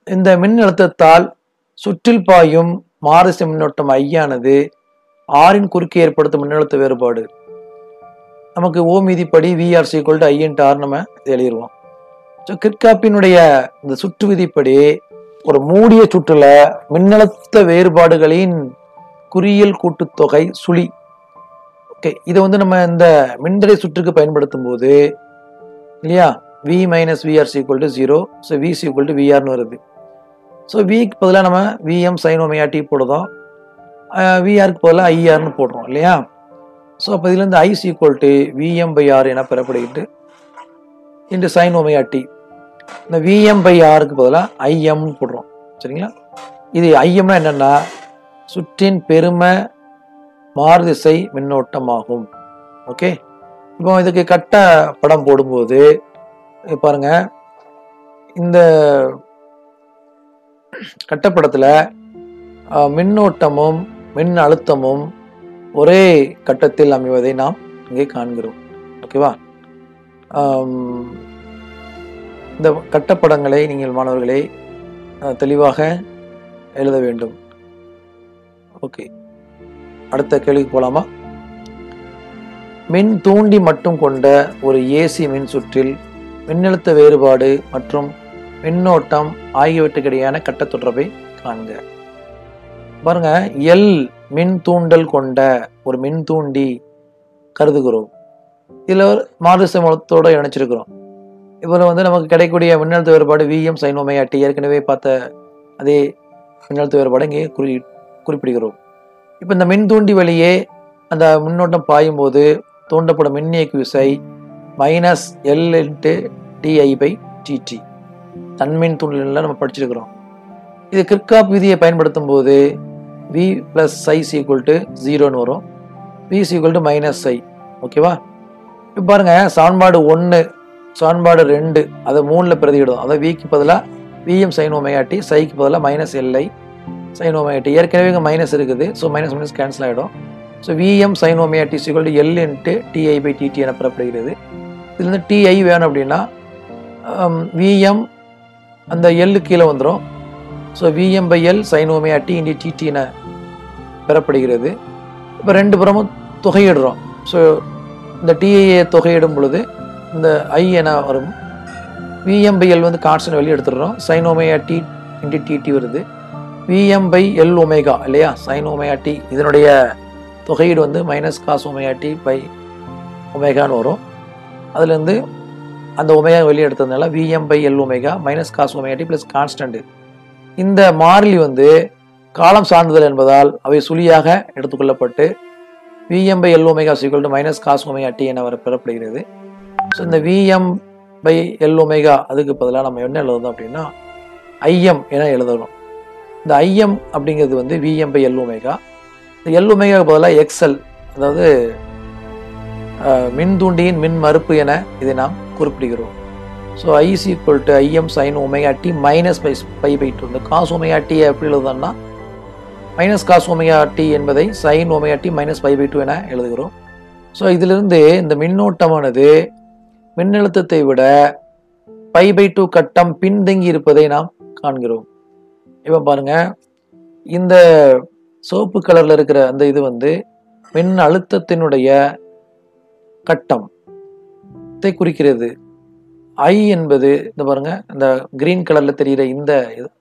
இந்த மின்னழுத்தத்தால் சுற்றில் பாயும் மாறுதிசை மின்னோட்டம் ஐயானது ஆரின் குறுக்கே ஏற்படுத்தும் மின்னழுத்த வேறுபாடு. நமக்கு ஓம் விதிப்படி VR is equal to I into R நம்ம எழுதிடுவோம். ஸோ கிர்ச்சாஃப்பினுடைய இந்த சுற்று விதிப்படி ஒரு மூடிய சுற்றுல மின்னழுத்த வேறுபாடுகளின் குறியியல் கூட்டுத்தொகை சுழி. ஓகே, இதை வந்து நம்ம இந்த மின்தடை சுற்றுக்கு பயன்படுத்தும் போது இல்லையா, V minus VR is equal to zero. So V is equal to விஆர்னு வருது. ஸோ விக்கு பதிலாக நம்ம விஎம் சைன் ஒமேகா டி போடுறோம், விஆருக்கு பதிலாக ஐஆர்னு போடுறோம் இல்லையா. ஸோ அப்போ இதுலேருந்து I is equal to VM by R என பெறப்படுகிட்டு இன்டு சைன் ஒமேகா டி. இந்த விஎம் பை ஆருக்கு பதிலாக ஐஎம்னு போடுறோம் சரிங்களா. இது ஐஎம்னா என்னன்னா சுற்றின் பெரும மாறுதிசை மின்னோட்டமாகும். ஓகே, இப்போ இதுக்கு கட்ட படம் போடும்போது பாருங்க, இந்த கட்டப்படத்துல மின்னோட்டமும் மின் அழுத்தமும் ஒரே கட்டத்தில் அமைவதை நாம் இங்கே காண்கிறோம். ஓகேவா, இந்த கட்டப்படங்களை நீங்கள் மாணவர்களே தெளிவாக எழுத வேண்டும். ஓகே, அடுத்த கேள்விக்கு போலாமா. மின் தூண்டி மட்டும் கொண்ட ஒரு ஏசி மின் சுற்றில் மின்னழுத்த வேறுபாடு மற்றும் மின்னோட்டம் ஆகியவற்றுக்கு இடையான கட்ட தொடர்பை காண்க. பாருங்க, எல் மின் தூண்டல் கொண்ட ஒரு மின் தூண்டி கருதுகிறோம். இதுல ஒரு மாறுதிசை மூலத்தோட இணைச்சிருக்கிறோம். இப்போ வந்து நமக்கு கிடைக்கக்கூடிய மின்னழுத்த வேறுபாடு விஎம் சைன் ஒமேகா டி, ஏற்கனவே பார்த்த அதே மின்னழுத்த வேறுபாடு இங்கே குறி குறிப்பிடுகிறோம். இப்போ இந்த மின் தூண்டி வழியே அந்த மின்னோட்டம் பாயும் போது தூண்டப்படும் மின்னியக்கு விசை minus L into DI by dt, தன்மின் தூண்டல் நம்ம படிச்சிருக்கிறோம். இது கிர்ச்சாஃப் விதியை பயன்படுத்தும் போது V plus I is equal to ஜீரோன்னு வரும், V is equal to minus I. ஓகேவா, இப்போ பாருங்க, சமன்பாடு ஒன்று சமன்பாடு ரெண்டு அதை மூணில் பிரதியிடும். அதாவது விக்கு பதிலாக விஎம் சைன் ஒமேகா டி, சைக்கு பதிலாக minus LI sine omega t. ஏற்கனவே இங்கே மைனஸ் இருக்குது, ஸோ மைனஸ் மைனஸ் கேன்சல் ஆகிடும். So VM sine omega t is equal to L into DI by dt என பெறப்படுகிறது. இதுலேருந்து டிஐ வேணும் அப்படின்னா விஎம் அந்த எல்லு கீழே வந்துடும். So VM by L sine omega t into dt என பெறப்படுகிறது. இப்போ ரெண்டு புறமும் தொகையிடுறோம். ஸோ இந்த டிஐயை தொகையிடும் பொழுது இந்த ஐ என வரும். விஎம் பை எல் வந்து கான்ஸ்டன்ட் வெளியே எடுத்துடுறோம். Sine omega t into dt வருது. விஎம் பை எல் ஒமேகா இல்லையா, சைன் ஒமேகா டி, இதனுடைய தொகையீடு வந்து minus cos omega t by ஒமேகான்னு வரும். அதுலேருந்து அந்த ஒமேகா வெளியே எடுத்ததுனால VM by L omega minus cos omega t plus constant. இந்த மாறிலி வந்து காலம் சார்ந்தது என்பதால் அவை சுழியாக எடுத்துக்கொள்ளப்பட்டு VM by L omega sequel to minus cos omega t என வர பெறப்படுகிறது. ஸோ இந்த விஎம் பை எல் ஒமேகா அதுக்கு பதிலாக நம்ம என்ன எழுதணும் அப்படின்னா ஐஎம் என எழுதணும். இந்த ஐஎம் அப்படிங்கிறது வந்து விஎம் பை எல் ஒமேகா. இந்த எல் ஒமேகாவுக்கு பதிலாக எக்ஸ்எல், அதாவது மின் தூண்டியின் மின் மறுப்பு என இதை நாம் குறிப்பிடுகிறோம். So I is equal to IM sine omega t minus pi pi by two. இந்த காஸ் ஒமேகா டியை எப்படி எழுதுனா மைனஸ் காஸ் ஒமேகா டி என்பதை sine omega t minus pi by two என எழுதுகிறோம். ஸோ இதிலிருந்து இந்த மின்னோட்டமானது மின்னழுத்தத்தை விட பை பை டூ கட்டம் பின்தங்கி இருப்பதை நாம் காண்கிறோம். இப்போ பாருங்க, இந்த சிவப்பு கலர்ல இருக்கிற அந்த இது வந்து மின் அழுத்தத்தினுடைய கட்டத்தை குறிக்கிறது. ஐ என்பது இந்த பாருங்க, இந்த கிரீன் கலர்ல தெரிகிற இந்த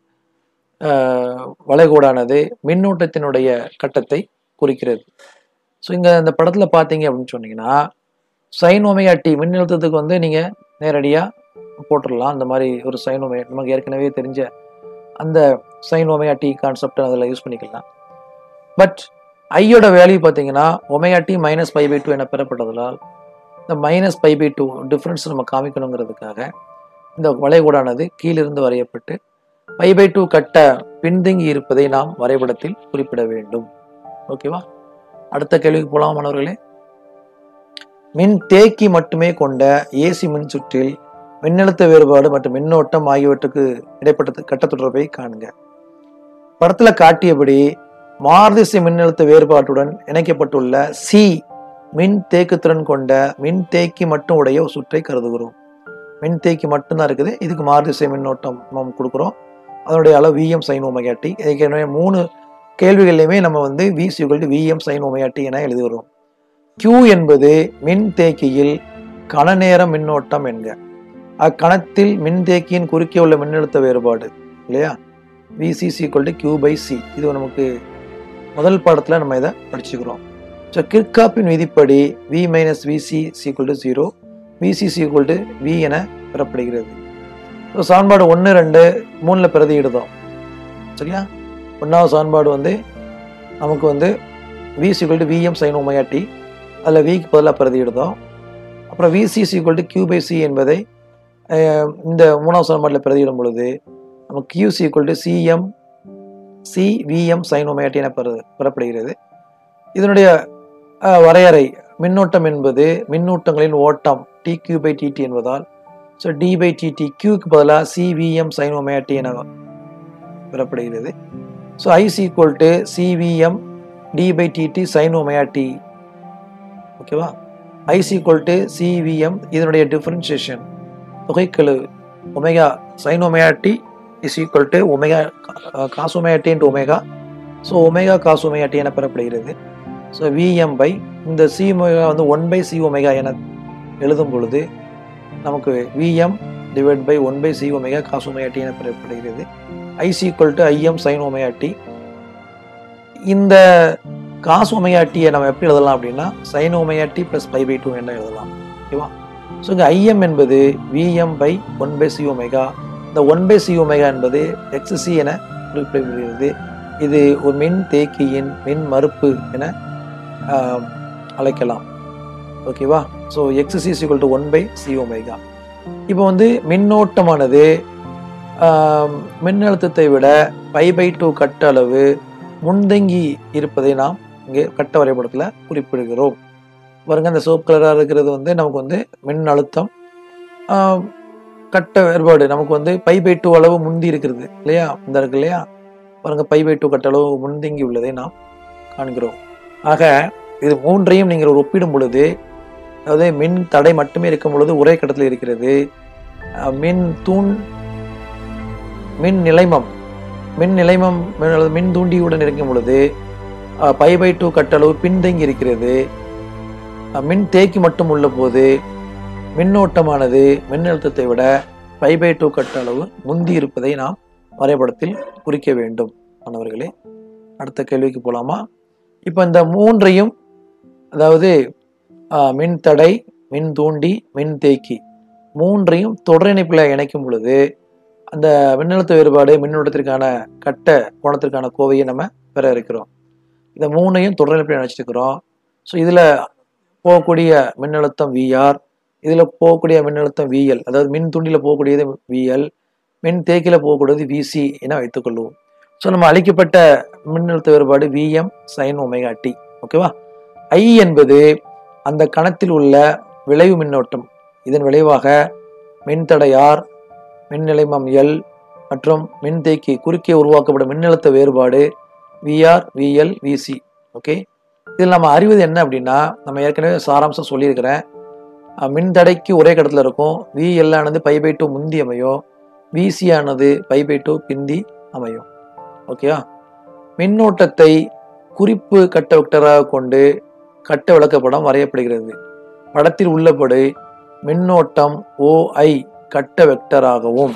வளைகோடானது மின்னோட்டத்தினுடைய கட்டத்தை குறிக்கிறது. ஸோ இங்க இந்த படத்துல பாத்தீங்க அப்படின்னு சொன்னீங்கன்னா சைன் ஒமேகா டி மின்னழுத்தத்துக்கு வந்து நீங்க நேரடியா போட்டுடலாம். அந்த மாதிரி ஒரு சைன் ஒமேகா நமக்கு ஏற்கனவே தெரிஞ்ச அந்த சைன் ஒமேகா டி கான்செப்ட் அதில் யூஸ் பண்ணிக்கலாம். பட் ஐயோட வேல்யூ பார்த்தீங்கன்னா omega t minus pi by two என பெறப்பட்டதால் இந்த minus pi by two difference நம்ம காமிக்கணுங்கிறதுக்காக இந்த வளைகோடானது கீழிருந்து வரையப்பட்டு பை பை டூ கட்ட பின்தங்கி இருப்பதை நாம் வரைபடத்தில் குறிப்பிட வேண்டும். ஓகேவா, அடுத்த கேள்விக்கு போலாம் மாணவர்களே. மின் தேக்கி மட்டுமே கொண்ட ஏசி மின் சுற்றில் மின்னழுத்த வேறுபாடு மற்றும் மின்னோட்டம் ஆகியவற்றுக்கு இடைப்பட்ட கட்ட தொடர்பை காண்க. படத்துல காட்டியபடி மாறுதிசை மின்னழுத்த வேறுபாட்டுடன் இணைக்கப்பட்டுள்ள சி மின் தேக்குத்திறன் கொண்ட மின் தேக்கி மட்டும் உடைய சுற்றை கருதுகிறோம். மின் தேக்கி மட்டும்தான் இருக்குது, இதுக்கு மாறுதிசை மின்னோட்டம் நம்ம கொடுக்குறோம். அதனுடைய அளவு விஎம் சைன் ஒமேகா டி. இதுக்கு மூணு கேள்விகள்லையுமே நம்ம வந்து V is equal to VM sine omega t என எழுதி வருவோம். Q என்பது மின்தேக்கியில் கண நேர மின்னோட்டம் என்க. அக்கணத்தில் மின்தேக்கியின் குறுக்கே உள்ள மின்னழுத்த வேறுபாடு இல்லையா, VC is equal to Q by C. இது நமக்கு முதல் பாடத்தில் நம்ம இதை படிச்சுக்கிறோம். ஸோ கிர்காப்பின் விதிப்படி V minus VC is equal to zero, VC is equal to V என பெறப்படுகிறது. ஸோ சமன்பாடு ஒன்று ரெண்டு மூணில் பிரதியிடுதோம் சரியா. ஒன்றாவது சமன்பாடு வந்து நமக்கு வந்து V is equal to VM sine omega t, அதில் விக்கு பதிலாக பிரதியிடுதோம். அப்புறம் VC is equal to Q by C என்பதை இந்த மூணாவது சமன்பாட்டில் பிரதியிடும் பொழுது நமக்கு Q is equal to CM C VM sine omega t என பெற பெறப்படுகிறது. இதனுடைய வரையறை மின்னோட்டம் என்பது மின்னூட்டங்களின் ஓட்டம் டி கியூ பை டிடி என்பதால் ஸோ டி பை டிடி கியூக்கு பதிலாக சிவிஎம் சைன் ஒமேகா டி என பெறப்படுகிறது. So I is equal to CVM d by dt sine omega t. ஓகேவா, I is equal to CVM இதனுடைய டிஃபரன்சியேஷன் தொகைக்கெழு omega sine omega t is equal to omega cos omega t into omega. So omega cos omega t என பெறப்படுகிறது. ஸோ விஎம் பை இந்த சி ஒமேகா வந்து ஒன் பை சி ஒமேகா என எழுதும் பொழுது நமக்கு VM divide by one by C omega cos omega t என பெறப்படுகிறது. I is equal to IM sine omega t. இந்த காஸ் ஒமேகா டியை நம்ம எப்படி எழுதலாம் அப்படின்னா sine omega t plus pi by two என்ன எழுதலாம். ஓகேவா, ஸோ இங்கே ஐஎம் என்பது VM by one by C omega, இந்த ஒன் பை சி ஒமேகா என்பது எக்ஸ்சி என குறிப்பிடப்படுகிறது. இது ஒரு மின் தேக்கியின் மின் மறுப்பு என அழைக்கலாம். ஓகேவா, so XC is equal to one by C omega. இப்போ வந்து மின்னோட்டமானது மின்னழுத்தத்தை விட பை பை டூ கட்ட அளவு முன்தங்கி இருப்பதை நாம் இங்கே கட்ட வரைபடத்தில் குறிப்பிடுகிறோம். பாருங்க, அந்த சிவப்பு கலராக இருக்கிறது வந்து நமக்கு வந்து மின் அழுத்தம், கட்ட வேறுபாடு நமக்கு வந்து பை பை டூ அளவு முந்தி இருக்கிறது இல்லையா, இந்த இருக்கு இல்லையா, பாருங்க பை பை டூ கட்ட அளவு முன்தங்கி உள்ளதை நாம் காண்கிறோம். ஆக இது மூன்றையும் நீங்கள் ஒப்பிடும் பொழுது, அதாவது மின் தடை மட்டுமே இருக்கும் பொழுது ஒரே கட்டத்தில் இருக்கிறது, மின் தூண் மின் நிலைமம் மின் நிலைமம் மின் தூண்டியுடன் இருக்கும் பொழுது பை பை டூ கட்டளவு பின்தங்கி இருக்கிறது. மின் தேக்கி மட்டும் உள்ள போது மின்னோட்டமானது மின்னழுத்தத்தை விட பை பை டூ கட்டளவு முந்தி இருப்பதை நாம் வரைபடத்தில் குறிக்க வேண்டும். மாணவர்களே, அடுத்த கேள்விக்கு போலாமா? இப்போ இந்த மூன்றையும், அதாவது மின் தடை, மின் தூண்டி, மின் தேக்கி மூன்றையும் தொடர் இணைப்பில் இணைக்கும் பொழுது அந்த மின்னழுத்த வேறுபாடு மின்னோட்டத்திற்கான கட்ட கோணத்திற்கான கோவையை நம்ம பெற இருக்கிறோம். இந்த மூணையும் தொடர் இணைப்பில் இணைச்சிருக்கிறோம். ஸோ இதில் போகக்கூடிய மின்னழுத்தம் விஆர், இதில் போகக்கூடிய மின்னழுத்தம் விஎல், அதாவது மின் தூண்டியில் போகக்கூடியது விஎல், மின் தேக்கியில் போகக்கூடியது விசி என வைத்துக்கொள்வோம். ஸோ நம்ம அளிக்கப்பட்ட மின்னழுத்த வேறுபாடு விஎம் சைன் ஒமேகா டி. ஓகேவா, ஐ என்பது அந்த கணத்தில் உள்ள விளைவு மின்னோட்டம். இதன் விளைவாக மின்தடை ஆர், மின் நிலைமம் எல் மற்றும் மின்தேக்கி குறுக்கே உருவாக்கப்படும் மின்னழுத்த வேறுபாடு விஆர், விஎல், விசி. ஓகே, இதில் நம்ம அறிவது என்ன அப்படின்னா, நம்ம ஏற்கனவே சாராம்சம் சொல்லியிருக்கிறேன். மின்தடைக்கு ஒரே கடத்தில் இருக்கும். விஎல் ஆனது பை பை டூ முந்தி அமையும், விசி ஆனது பை பை டூ பிந்தி அமையும். ஓகேவா, மின்னோட்டத்தை குறிப்பு கட்ட வெக்டராக கொண்டு கட்ட விளக்கப்படம் வரையப்படுகிறது. படத்தில் உள்ளபடி மின்னோட்டம் ஓஐ கட்ட வெக்டராகவும்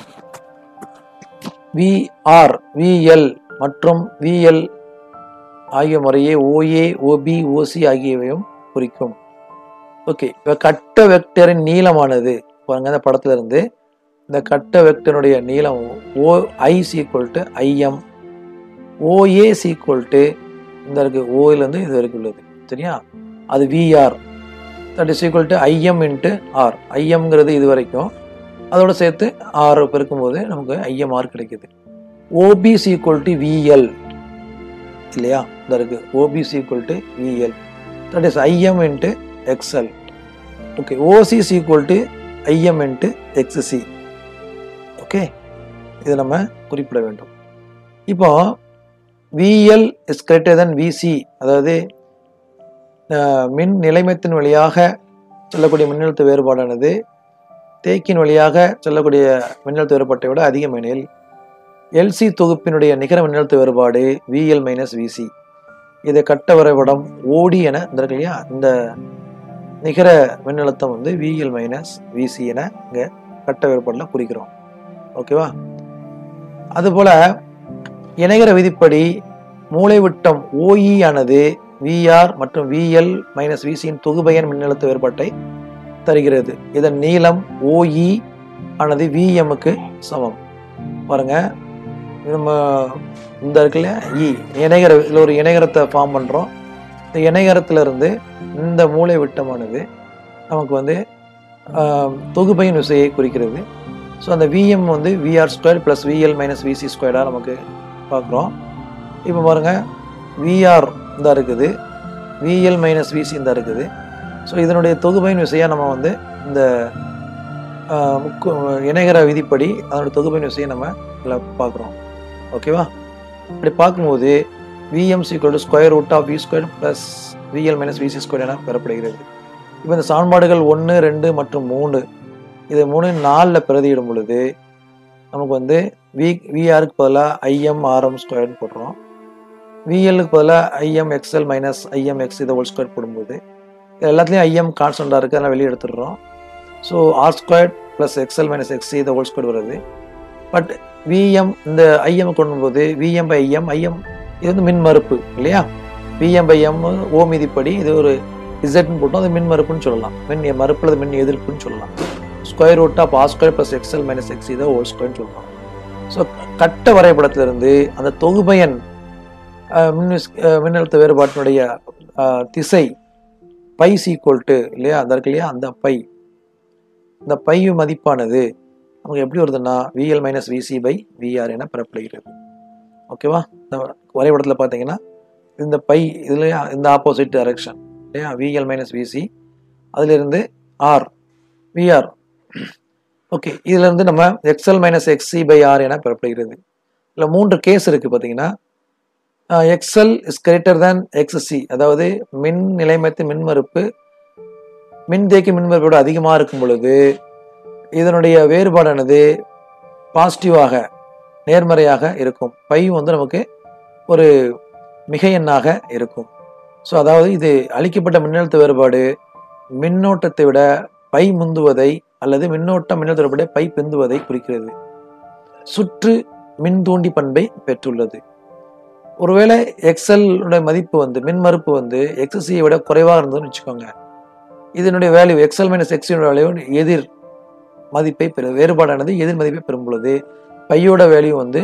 விஆர், விஎல் மற்றும் விஎல் ஆகிய முறையே ஓஏ, ஓபி, ஓசி ஆகியவையும் குறிக்கும். ஓகே, இப்போ கட்ட வெக்டரின் நீளமானது பாருங்க, இந்த படத்துல இருந்து இந்த கட்ட வெக்டருடைய நீளம் OI equal to IM, OA equal to இந்த இருக்கு ஓயிலிருந்து இது வரைக்கும் உள்ளது சரியா, அது VR, that is equal to IM into R. ஐஎம்ங்கிறது இது வரைக்கும், அதோட சேர்த்து ஆர் பெருக்கும்போது நமக்கு ஐஎம்ஆர் கிடைக்குது. ஓபி ஈக்குவல் டு விஎல் இல்லையா, இந்த இருக்கு OB equal to VL, that is IM into XL. Okay, OC equal to IM into XC. Okay, இதை நம்ம குறிப்பிட வேண்டும். இப்போ VL is greater than VC, அதாவது மின் நிலைமத்தின் வழியாக செல்லக்கூடிய மின்னழுத்த வேறுபாடானது தேக்கின் வழியாக செல்லக்கூடிய மின்னழுத்த வேறுபாட்டை விட அதிகம் எனில் எல்சி தொகுப்பினுடைய நிகர மின்னழுத்த வேறுபாடு விஎல் மைனஸ் விசி. இதை கட்ட வரைபடம் ஓடி என இருக்கு இல்லையா, இந்த நிகர மின்னழுத்தம் வந்து விஎல் மைனஸ் விசி என இங்க கட்ட வேறுபாடுல குறிக்கிறோம். ஓகேவா? அதுபோல இணைகர விதிப்படி மூலைவிட்டம் ஓஇ ஆனது விஆர் மற்றும் விஎல் மைனஸ் விசியின் தொகுபயன் மின்னழுத்த வேறுபாட்டை தருகிறது. இதன் நீளம் ஓஇ ஆனது விஎம்முக்கு சமம். பாருங்க, நம்ம இந்த இருக்குல்ல இ இணைகர, இதில் ஒரு இணைகரத்தை ஃபார்ம் பண்ணுறோம். இந்த இணைகரத்துல இருந்து இந்த மூலை விட்டமானது நமக்கு வந்து தொகுபயன் விசையை குறிக்கிறது. ஸோ அந்த விஎம் வந்து VR square plus VL minus VC ஸ்கொயர்டாக நமக்கு பார்க்குறோம். இப்போ பாருங்கள், விஆர் இந்த இருக்குது, விஎல் மைனஸ் விசி இந்த இருக்குது. ஸோ இதனுடைய தொகுபயன் விசையாக நம்ம வந்து இந்த முக்கு இணைகர விதிப்படி அதனுடைய தொகுபயன் விசையை நம்ம இதில் பார்க்குறோம். ஓகேவா? அப்படி பார்க்கும்போது VM is equal to square root of V square plus VL minus VC square என பெறப்படுகிறது. இப்போ இந்த சமன்பாடுகள் ஒன்று ரெண்டு மற்றும் மூணு, இது மூணு நாலில் பிரதியிடும் பொழுது நமக்கு வந்து வி விஆருக்கு பதிலாக ஐஎம் ஆர்எம் ஸ்கொயர்னு போடுறோம். விஎல்லுக்கு பதிலாக IM XL minus IM X இதை ஹோல் ஸ்கொயர் போடும்போது எல்லாத்துலேயும் ஐஎம் கான்ஸ்டண்டாக இருக்குது, அதெல்லாம் வெளியே எடுத்துடுறோம். So R square plus XL minus X இதை ஹோல் ஸ்கொயர் வருது. பட் விஎம் இந்த ஐஎம் கொண்டும்போது விஎம் பை ஐஎம், ஐஎம் இது வந்து மின்மறுப்பு இல்லையா, விஎம் பை எம் ஓ மீதிப்படி இது ஒரு இசட்னு போட்டோம், அது மின் மறுப்புன்னு சொல்லலாம், மின் மறுப்பு அல்லது மின் எதிர்ப்புன்னு சொல்லலாம். Square root of R square plus XL minus X இதை ஹோல் ஸ்கொயர்னு சொல்லலாம். ஸோ கட்ட வரைபடத்திலிருந்து அந்த தொகுபயன் மின் மின்னழுத்த வேறுபாட்டினுடைய திசை பை சீக்வல் டு இல்லையா, அந்த இருக்கு இல்லையா, அந்த பை, இந்த பை மதிப்பானது நமக்கு எப்படி வருதுன்னா VL minus VC by VR என பெறப்படுகிறது. ஓகேவா? இந்த வரைபடத்தில் பார்த்தீங்கன்னா இந்த பை இதுல இந்த ஆப்போசிட் டைரக்ஷன் இல்லையா, விஎல் மைனஸ் விசி, அதிலிருந்து ஆர் விஆர். ஓகே, இதுல இருந்து நம்ம XL minus XC by R என பெறப்படுகிறது. இல்லை மூன்று கேஸ் இருக்கு பார்த்தீங்கன்னா, XL is greater than XC, அதாவது மின் நிலைமத்து மின்மறுப்பு மின்தேக்கி மின்மறுப்போடு அதிகமாக இருக்கும் பொழுது இதனுடைய வேறுபாடானது பாசிட்டிவாக நேர்மறையாக இருக்கும். பை வந்து நமக்கு ஒரு மிகை எண்ணாக இருக்கும். ஸோ அதாவது இது அளிக்கப்பட்ட மின்னழுத்த வேறுபாடு மின்னோட்டத்தை விட பை முந்துவதை அல்லது மின்னோட்டம் மின்னழுத்த வேறுபாடு பை பிந்துவதை குறிக்கிறது. சுற்று மின் தூண்டி பண்பை பெற்றுள்ளது. ஒருவேளை எக்ஸ்எல் மதிப்பு வந்து மின்மறுப்பு வந்து எக்ஸ்சியை விட குறைவாக இருந்ததுன்னு வச்சுக்கோங்க, இதனுடைய வேல்யூ எக்ஸ்எல் மைனஸ் எக்ஸியோட வேல்யூ எதிர் மதிப்பை பெறு வேறுபாடானது எதிர் மதிப்பை பெறும் பொழுது பையோட வேல்யூ வந்து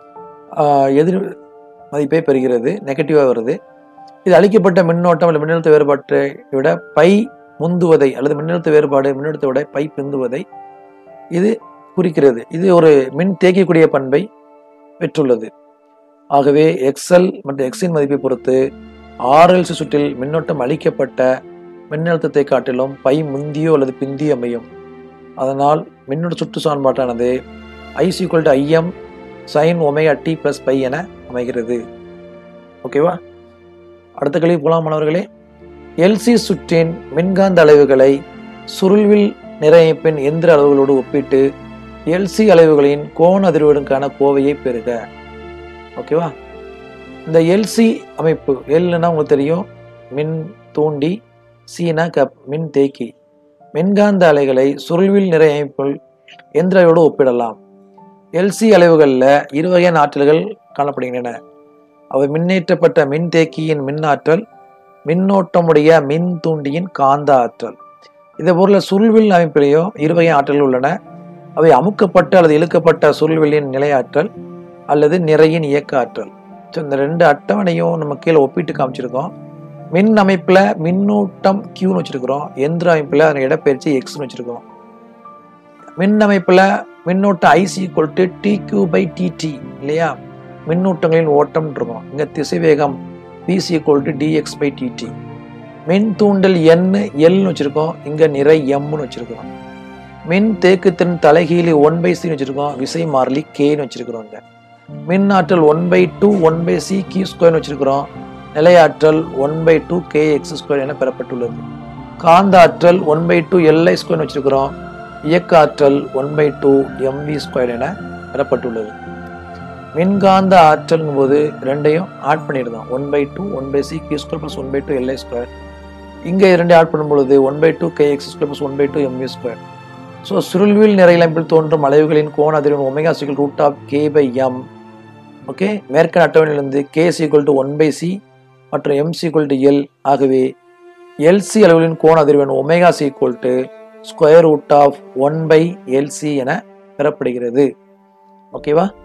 எதிர் மதிப்பை பெறுகிறது, நெகட்டிவாக வருது. இது அளிக்கப்பட்ட மின்னோட்டம் அல்லது மின்னழுத்த வேறுபாட்டை விட பை முந்துவதை அல்லது மின்னழுத்த வேறுபாடு மின்னழுத்த விட பை பிந்துவதை இது குறிக்கிறது. இது ஒரு மின் தேக்கக்கூடிய பண்பை பெற்றுள்ளது. ஆகவே எக்ஸ்எல் மற்றும் எக்ஸின் மதிப்பை பொறுத்து ஆர்எல்சி சுற்றில் மின்னோட்டம் அளிக்கப்பட்ட மின்னழுத்தத்தை காட்டிலும் பை முந்தியோ அல்லது பிந்தியோ அமையும். அதனால் மின்னோட்ட சுற்று சமன்பாட்டானது I equal to IM sine omega t plus phi என அமைகிறது. ஓகேவா? அடுத்த கேள்வி போலாம் மாணவர்களே. எல்சி சுற்றின் மின்காந்த அளவுகளை சுருள்வில் நிறையமைப்பின் எந்திர அளவுகளோடு ஒப்பிட்டு எல்சி அளவுகளின் கோண அதிர்வுகளுக்கான கோவையை பெறுக. ஓகேவா? இந்த எல்சி அமைப்பு, எல்னா உங்களுக்கு தெரியும் மின் தூண்டி, சீனா கப் மின் தேக்கி. மின்காந்த அலைகளை சுருள்வில் நிறை அமைப்பு எந்திரோடு ஒப்பிடலாம். எல்சி அளவுகளில் இரு வகையான ஆற்றல்கள் காணப்படுகின்றன. அவை மின்னேற்றப்பட்ட மின் தேக்கியின் மின் ஆற்றல், மின்னோட்டமுடைய மின் தூண்டியின் காந்த ஆற்றல். இதே போல சுருள்வில் அமைப்பிலேயும் இரு வகை ஆற்றல்கள் உள்ளன. அவை அமுக்கப்பட்ட அல்லது இழுக்கப்பட்ட சுருள்வெளியின் நிலையாற்றல் அல்லது நிறையின் இயக்க ஆற்றல். ஸோ இந்த ரெண்டு அட்டவணையும் நம்ம கீழே ஒப்பிட்டு காமிச்சிருக்கோம். மின் அமைப்புல மின்னூட்டம் கியூன்னு வச்சிருக்கிறோம், எந்திர அமைப்புல அதன் இடப்பெயர்ச்சி எக்ஸ்னு வச்சிருக்கோம். மின் அமைப்புல மின்னோட்டம் IC equal to D Q by DT இல்லையா, மின்னூட்டங்களின் ஓட்டம் இருக்கும். இங்க திசைவேகம் PC equal to DX by DT. மின் தூண்டல் என் எல்னு வச்சிருக்கோம், இங்க நிறை எம்னு வச்சிருக்கிறோம். மின் தேக்குத்திறன் தலைகீழி ஒன் பை சின்னு வச்சிருக்கோம், விசை மாறிலி கேன்னு வச்சிருக்கிறோம். இங்க மின் ஆற்றல் one by two one by C Q ஸ்கொயர்னு வச்சிருக்கிறோம். நிலையாற்றல் one by two K X square என பெறப்பட்டுள்ளது. காந்த ஆற்றல் ஒன் பை டூ எல்ஐ ஸ்கொயர்னு வச்சிருக்கிறோம். இயக்க ஆற்றல் one by two MV square என பெறப்பட்டுள்ளது. மின்காந்த ஆற்றல்ங்கும் போது ரெண்டையும் ஆட் பண்ணிடுதான். One by two one by C Q square plus one by two LI square. இங்கே இரண்டையும் ஆட் பண்ணும் பொழுது one by two K X square plus one by two mu square. So சுருள்வில் நிறையிலம்பில் தோன்றும் அலைவுகளின் கோண அதிர்வெண் omega equal root of K by M. Okay, மேற்கன் அட்டவணையிலிருந்து K equal to one by C மற்றும் எம் சீக்வல் டு எல். ஆகவே எல்சி அளவுகளின் கோண அதிர்வெண் omega sequel to square root of one by LC என பெறப்படுகிறது. ஓகேவா?